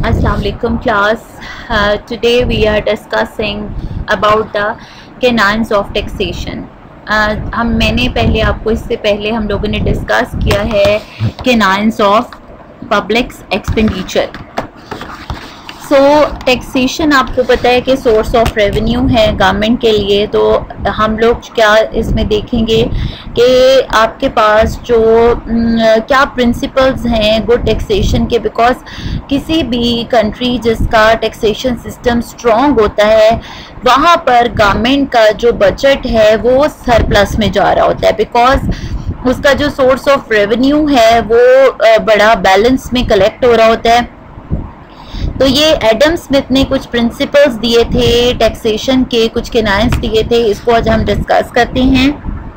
Assalamu alaikum class. Today we are discussing about the canines of taxation. मैंने पहले आपको इससे पहले हम लोगों ने डिस्कस किया है canines of public expenditure. So taxation आपको पता है कि सोर्स ऑफ रेवेन्यू है गवर्नमेंट के लिए, तो हम लोग क्या इसमें देखेंगे कि आपके पास जो क्या प्रिंसिपल्स हैं गुड टैक्सेशन के, बिकॉज किसी भी कंट्री जिसका टैक्सेशन सिस्टम स्ट्रॉन्ग होता है वहाँ पर गवर्नमेंट का जो बजट है वो सरप्लस में जा रहा होता है, बिकॉज उसका जो सोर्स ऑफ रेवेन्यू है वो बड़ा बैलेंस में कलेक्ट हो रहा होता है. तो ये एडम स्मिथ ने कुछ प्रिंसिपल्स दिए थे टैक्सेशन के, कुछ केनाइंस दिए थे, इसको आज हम डिस्कस करते हैं.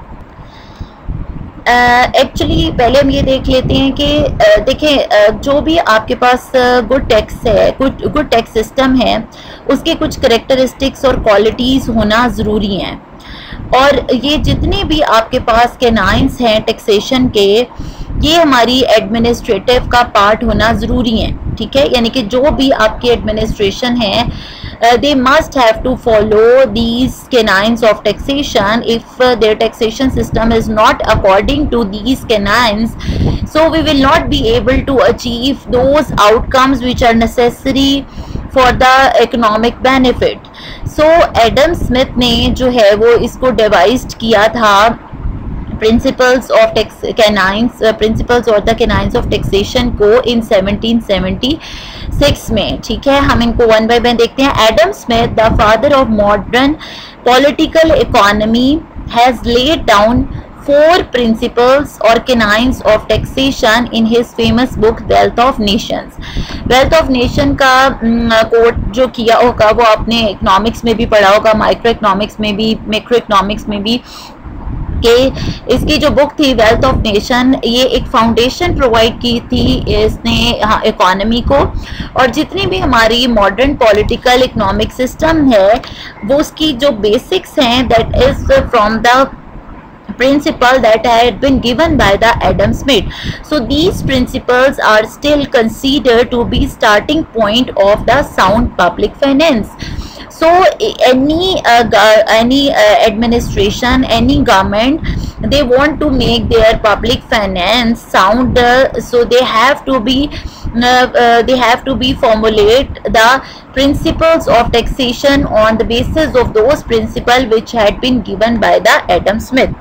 एक्चुअली पहले हम ये देख लेते हैं कि देखें जो भी आपके पास गुड टैक्स है, गुड टैक्स सिस्टम है, उसके कुछ करेक्टरिस्टिक्स और क्वालिटीज़ होना ज़रूरी हैं. और ये जितने भी आपके पास केनाइंस हैं टैक्सेशन के, ये हमारी एडमिनिस्ट्रेटिव का पार्ट होना ज़रूरी है. ठीक है, यानी कि जो भी आपकी एडमिनिस्ट्रेशन है they must have to follow these canines of taxation. If their taxation system is not according to these canines, so we will not be able to achieve those outcomes which are necessary for the economic benefit. So Adam Smith ने जो है वो इसको devised किया था principles of canines, principles और the canines of taxation को in 1776 में. ठीक है, हम इनको वन बाय वन देखते हैं. Adam Smith, the father of modern political economy, has laid down 4 principles or canines of taxation in his famous book Wealth of Nations. Wealth of Nation का quote जो किया होगा वो आपने इकोनॉमिक्स में भी पढ़ा होगा, माइक्रो इकोनॉमिक्स में भी, मैक्रो इकोनॉमिक्स में भी, कि इसकी जो बुक थी वेल्थ ऑफ नेशन, ये एक फाउंडेशन प्रोवाइड की थी इसने इकोनॉमी को. और जितनी भी हमारी मॉडर्न पॉलिटिकल इकोनॉमिक सिस्टम है वो उसकी जो बेसिक्स हैं that is from the principle that had been given by the Adam Smith. So these principles are still considered to be starting point of the sound public finance. So any administration, any government, they want to make their public finance sound, so they have to be formulate the principles of taxation on the basis of those principles which had been given by the Adam Smith.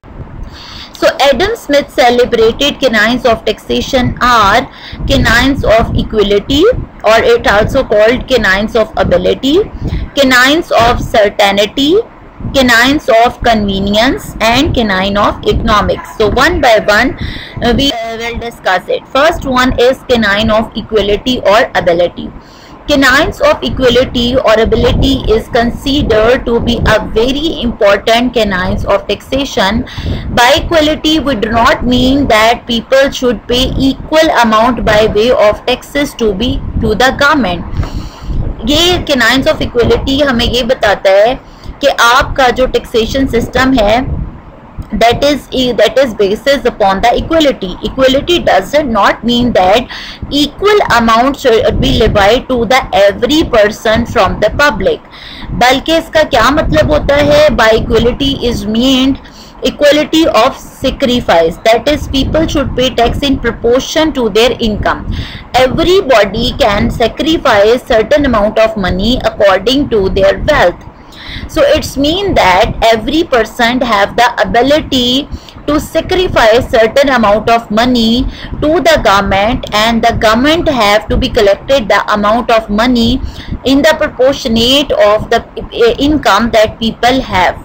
So Adam Smith celebrated canines of taxation are canines of equality, or it also called canines of ability, canines of certainty, canines of convenience, and canine of economics. So one by one we will discuss it. First one is canine of equality or ability. Canines of equality or ability is considered to be a very important canines of taxation. By equality we do not mean that people should pay equal amount by way of taxes to the government. ये canines of equality हमें ये बताता है कि आपका जो taxation system है that is basis upon the equality. Equality does not mean that equal amount should be levied to the every person from the public. बल्कि इसका क्या मतलब होता है? By equality is meant equality of sacrifice, that is people should pay tax in proportion to their income. Everybody can sacrifice certain amount of money according to their wealth. So it's mean that every person have the ability to sacrifice certain amount of money to the government, and the government have to be collected the amount of money in the proportionate of the income that people have.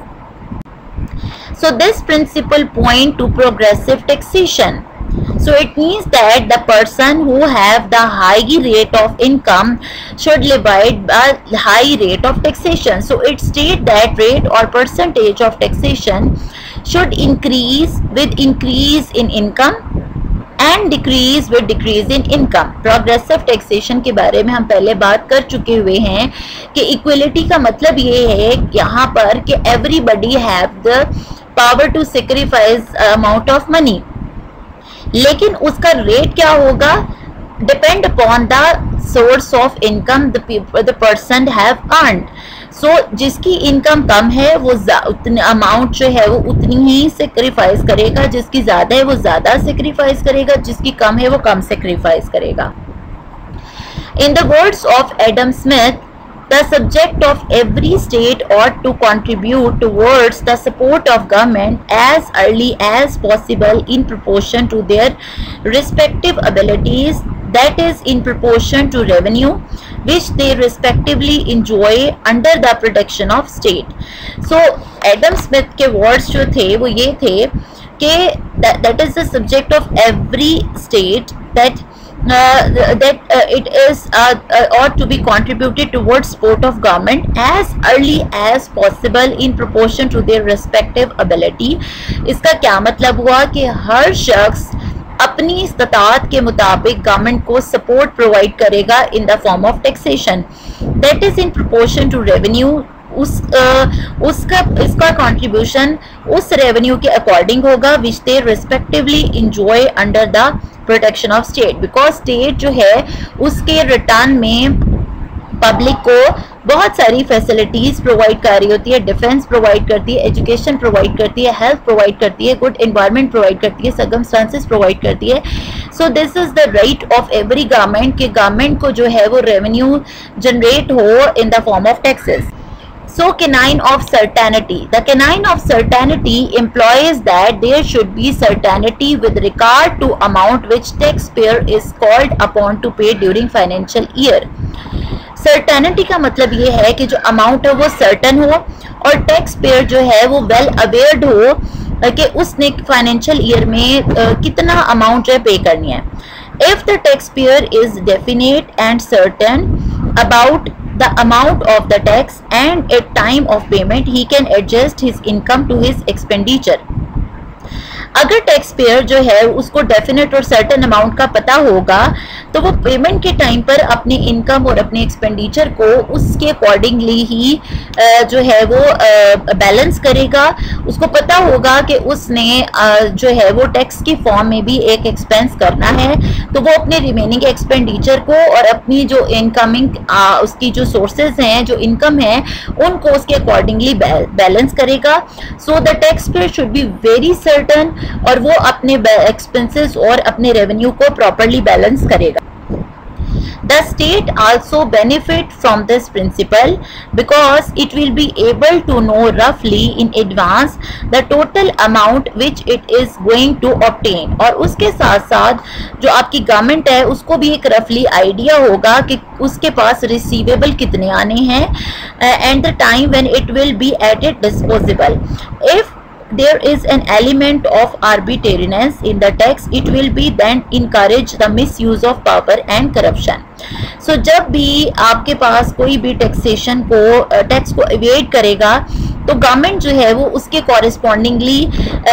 So this principle point to progressive taxation. So it means that the person who have the high rate of income should levy a high rate of taxation. So it states that rate or percentage of taxation should increase with increase in income and decrease with decrease in income. Progressive taxation के बारे में हम पहले बात कर चुके हुए हैं कि equality का मतलब ये है यहाँ पर कि everybody have the power to sacrifice amount of money. लेकिन उसका रेट क्या होगा? depend upon the source of income the person have earned. So जिसकी इनकम कम है वो उतनी अमाउंट जो है वो उतनी ही सेक्रीफाइस करेगा, जिसकी ज़्यादा है वो ज़्यादा सेक्रीफाइस करेगा, जिसकी कम है वो कम सेक्रीफाइस करेगा. In the words of Adam Smith, the subject of every state ought to contribute towards the support of government as early as possible in proportion to their respective abilities, that is in proportion to revenue which they respectively enjoy under the protection of state. So Adam Smith के words जो थे वो ये थे कि that is the subject of every state that it is ought to be contributed towards support of government as early as possible in proportion to their respective ability. इसका क्या मतलब हुआ कि हर शख्स अपनी इस्तात के मुताबिक गवर्नमेंट को सपोर्ट प्रोवाइड करेगा in the form of taxation, that is in proportion to revenue. इसका कंट्रीब्यूशन उस रेवेन्यू के अकॉर्डिंग होगा which they respectively enjoy under the protection of state, because state जो है उसके रिटर्न में पब्लिक को बहुत सारी फैसिलिटीज प्रोवाइड कर रही होती है. डिफेंस प्रोवाइड करती है, एजुकेशन प्रोवाइड करती है, हेल्थ प्रोवाइड करती है, गुड एनवायरनमेंट प्रोवाइड करती है, सर्कमस्टांसेस प्रोवाइड करती है. So this is the right of every government कि गवर्नमेंट को जो है वो रेवेन्यू जनरेट हो in the form of taxes. So canine of certainty. The canine of certainty implies that there should be certainty with regard to amount which taxpayer is called upon to pay during financial year. Certainty का मतलब ये है कि जो amount है वो certain हो और टैक्स पेयर जो है वो वेल अवेयर्ड हो कि उसने फाइनेंशियल ईयर में कितना अमाउंट जो है पे करनी है. If the taxpayer is definite and certain about the amount of the tax and at time of payment, he can adjust his income to his expenditure. अगर टैक्स पेयर जो है उसको डेफिनेट और सर्टेन अमाउंट का पता होगा तो वो पेमेंट के टाइम पर अपनी इनकम और अपने एक्सपेंडिचर को उसके अकॉर्डिंगली ही जो है वो बैलेंस करेगा. उसको पता होगा कि उसने जो है वो टैक्स की फॉर्म में भी एक एक्सपेंस करना है, तो वो अपने रिमेनिंग एक्सपेंडिचर को और अपनी जो इनकमिंग उसकी जो सोर्सेज हैं, जो इनकम है, उनको उसके अकॉर्डिंगली बैलेंस करेगा. So the taxpayer should be very certain और वो अपने एक्सपेंसेस और अपने रेवेन्यू को प्रॉपर्ली बैलेंस करेगा. The state also benefit from this principle because it will be able to know roughly in advance the total amount which it is going to obtain. और उसके साथ साथ जो आपकी गवर्नमेंट है उसको भी एक रफली आइडिया होगा कि उसके पास रिसीवेबल कितने आने हैं and the time when it will be at its disposal. If there is an element of arbitrariness in the tax, it will be then encourage the misuse of power and corruption. So जब भी आपके पास कोई भी taxation को tax को evade करेगा तो गवर्नमेंट जो है वो उसके कॉरेस्पॉन्डिंगली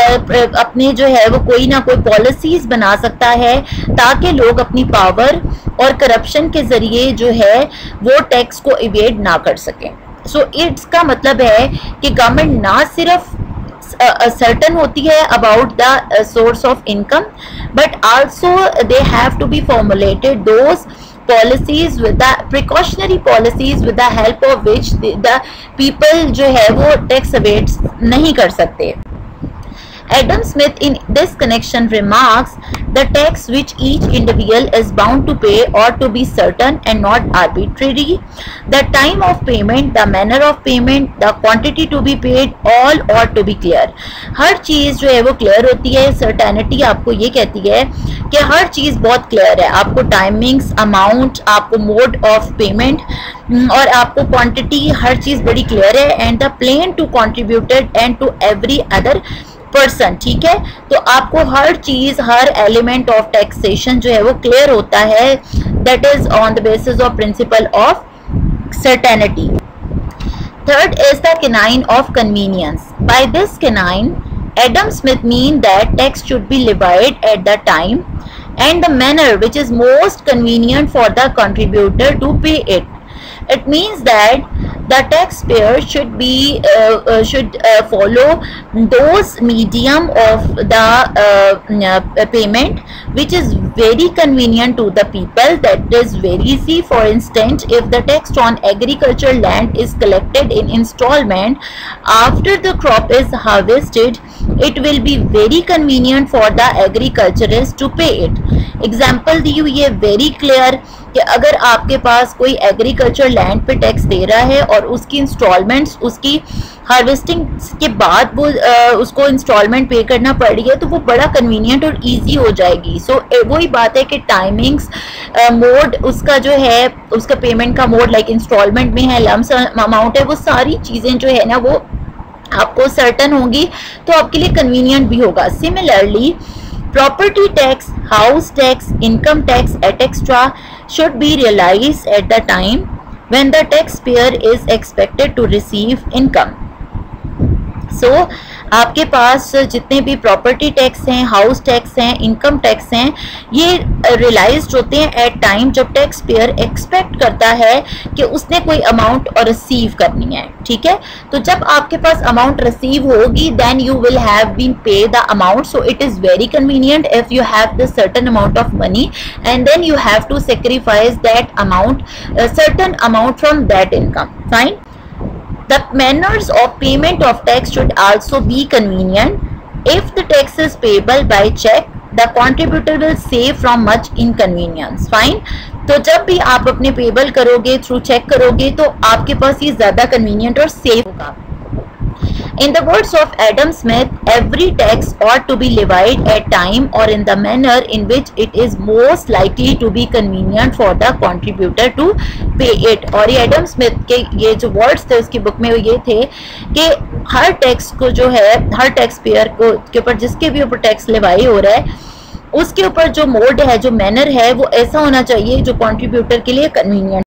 अपने जो है वो कोई ना कोई पॉलिसीज बना सकता है ताकि लोग अपनी पावर और करप्शन के जरिए जो है वो टैक्स को एवेड ना कर सकें. सो इसका मतलब है कि गवर्नमेंट ना सिर्फ certain होती है about the source of income, but also they have to be formulated those policies with the precautionary policies with the help of which the people जो है वो tax evades नहीं कर सकते. Adam Smith in this connection remarks, the tax which each individual is bound to pay ought to be certain and not arbitrary. The time of payment, the manner of payment, the quantity to be paid, all ought to be clear. हर चीज़ जो है वो clear होती है. Certainty आपको ये कहती है कि हर चीज़ बहुत क्लियर है. आपको टाइमिंग्स, अमाउंट, आपको मोड ऑफ पेमेंट और आपको क्वांटिटी, हर चीज़ बड़ी क्लियर है. And the plane to contributed and to every other person. ठीक है, तो आपको हर चीज, हर एलिमेंट ऑफ टैक्सेशन जो है वो क्लियर होता है. That is on the basis of principle of certainty. Third is the canine of convenience. By this canine, Adam Smith mean that tax should be levied at the time and the manner which is most convenient for the contributor to pay it. It means that the taxpayer should be follow those medium of the payment which is very convenient to the people, that is very easy. For instance, if the tax on agricultural land is collected in installment after the crop is harvested, it will be very convenient for the agriculturist to pay it. Example दी हुई है very clear कि अगर आपके पास कोई agriculture land पे tax दे रहा है और उसकी इंस्टॉलमेंट्स उसकी हार्वेस्टिंग के बाद वो उसको इंस्टॉलमेंट पे करना पड़ रही है, तो वो बड़ा कन्वीनियंट और इजी हो जाएगी. सो वही बात है कि टाइमिंग्स मोड उसका जो है उसका पेमेंट का मोड लाइक इंस्टॉलमेंट में है, लम्प सम अमाउंट है, वो सारी चीज़ें जो है ना वो आपको सर्टन होंगी तो आपके लिए कन्वीनियंट भी होगा. Similarly property tax, house tax, income tax, etc. should be realized at the time when the taxpayer is expected to receive income. So आपके पास जितने भी प्रॉपर्टी टैक्स हैं, हाउस टैक्स हैं, इनकम टैक्स हैं, ये रियलाइज्ड होते हैं एट टाइम जब टैक्स पेयर एक्सपेक्ट करता है कि उसने कोई अमाउंट और रिसीव करनी है. ठीक है, तो जब आपके पास अमाउंट रिसीव होगी then you will have been pay the amount. So it is very convenient if you have the certain amount of money and then you have to sacrifice that amount, certain amount from that income. Fine. The manners of payment of tax should also be convenient. If the tax is payable by check, the contributor will save from much inconvenience. Fine. तो जब भी आप अपने payable करोगे through check करोगे तो आपके पास ये ज़्यादा कन्वीनियंट और सेफ होगा. In the words of Adam Smith, every tax ought to be levied at time or in the manner in which it is most likely to be convenient for the contributor to pay it. और ये Adam Smith के ये जो words थे उसकी book में ये थे कि हर टैक्स को जो है हर टैक्स पेयर को के ऊपर जिसके भी ऊपर टैक्स लेवाई हो रहा है उसके ऊपर जो मोड है जो मैनर है वो ऐसा होना चाहिए जो कंट्रीब्यूटर के लिए कन्वीनियंट